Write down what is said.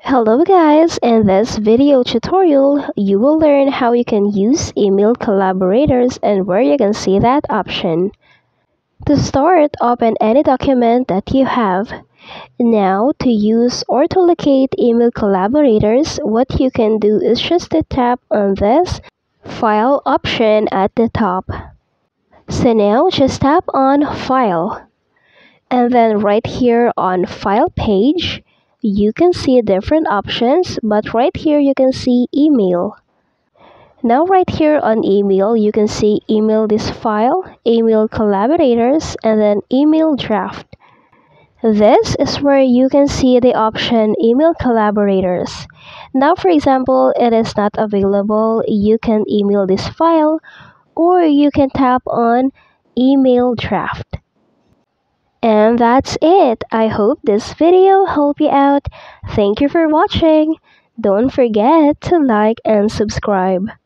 Hello guys, in this video tutorial, you will learn how you can use email collaborators and where you can see that option. To start, open any document that you have. Now, to use or to locate email collaborators, what you can do is just to tap on this file option at the top. So now, just tap on File. And then right here on File page, you can see different options, but right here you can see Email. Now right here on Email, you can see Email this file, Email Collaborators, and then Email Draft. This is where you can see the option Email Collaborators. Now for example, it is not available, you can email this file, or you can tap on Email Draft. And that's it. I hope this video helped you out. Thank you for watching. Don't forget to like and subscribe.